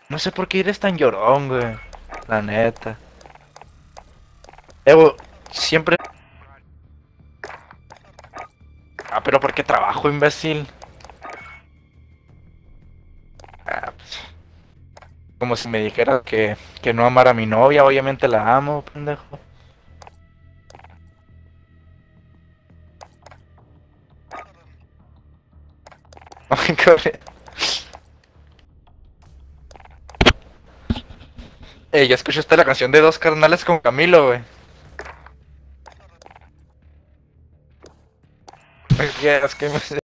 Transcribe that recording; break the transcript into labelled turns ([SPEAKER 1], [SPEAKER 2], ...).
[SPEAKER 1] No sé por qué eres tan llorón, güey. La neta. Evo, siempre... Ah, pero ¿por qué trabajo, imbécil? Ah, pues, como si me dijera que no amara a mi novia, obviamente la amo, pendejo. Ay, cabrón. Ya escuchaste la canción de Dos Carnales con Camilo, güey. Es que me...